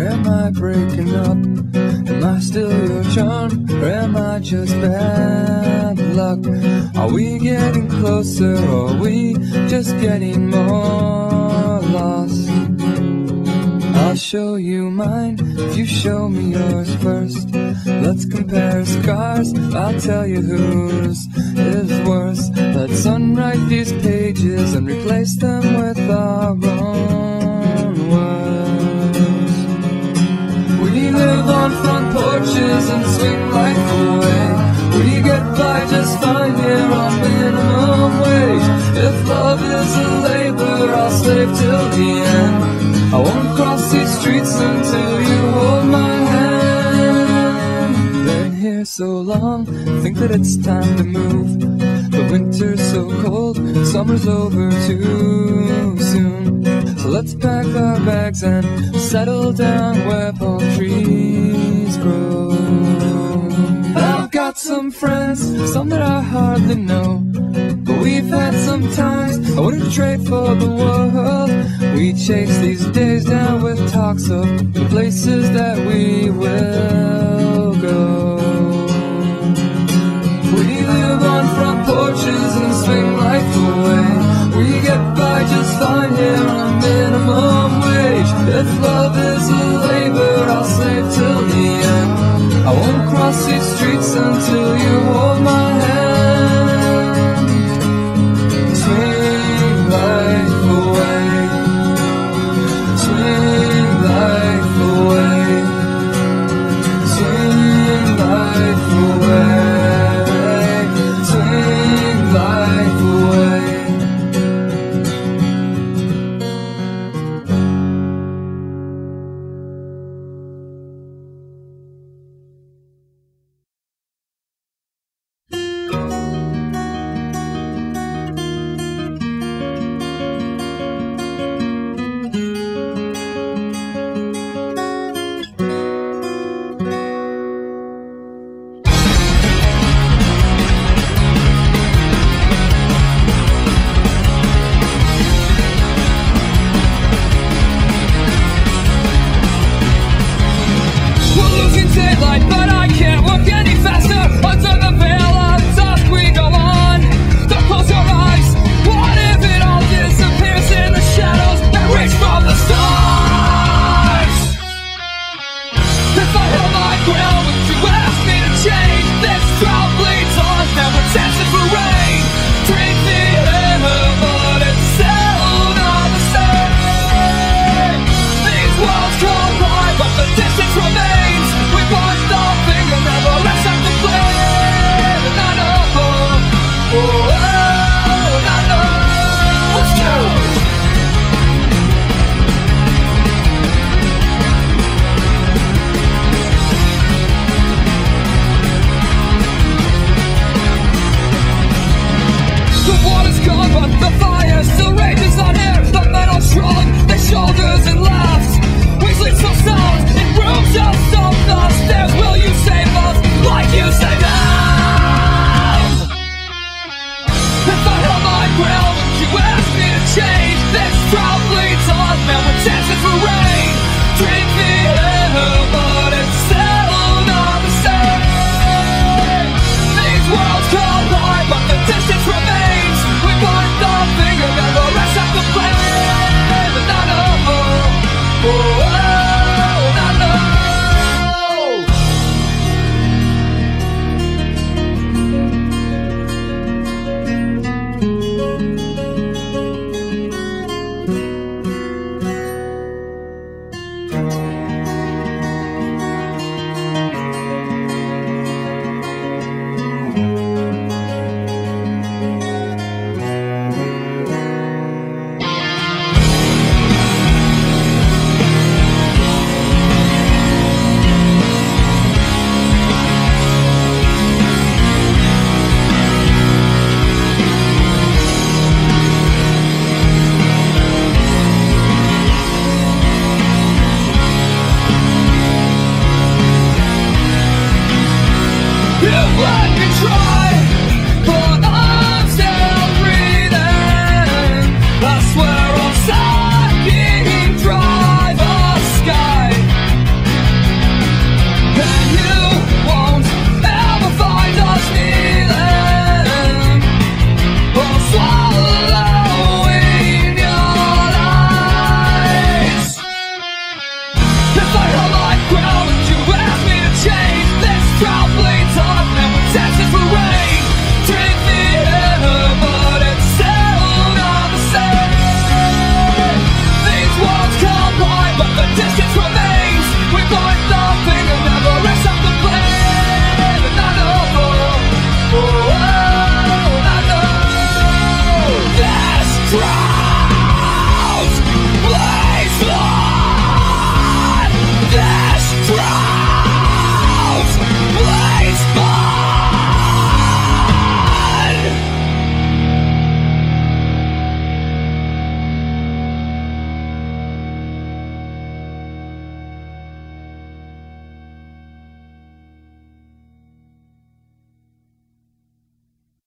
am I breaking up? Am I still your charm, or am I just bad luck? Are we getting closer, or are we just getting more lost? I'll show you mine if you show me yours first. Let's compare scars, I'll tell you whose is worse. Let's unwrite these pages and replace them with our own words. We live on front porches and swing life away. We get by just fine here on minimum wage. If love is a labor, I'll slave till the end. I won't cross these streets until you hold my hand. Been here so long, think that it's time to move. The winter's so cold, summer's over too soon. So let's pack our bags and settle down where palm trees grow. I've got some friends, some that I hardly know, but we've had some times I wouldn't trade for the world. We chase these days down with talks of the places that we will go. We live on front porches and swing life away. We get by just fine here on minimum wage. If love is a labor, I'll slave till the end. I won't cross these streets until you hold my hand. Swing life away. Swing life away. Swing life away. Swing life away. You let me try.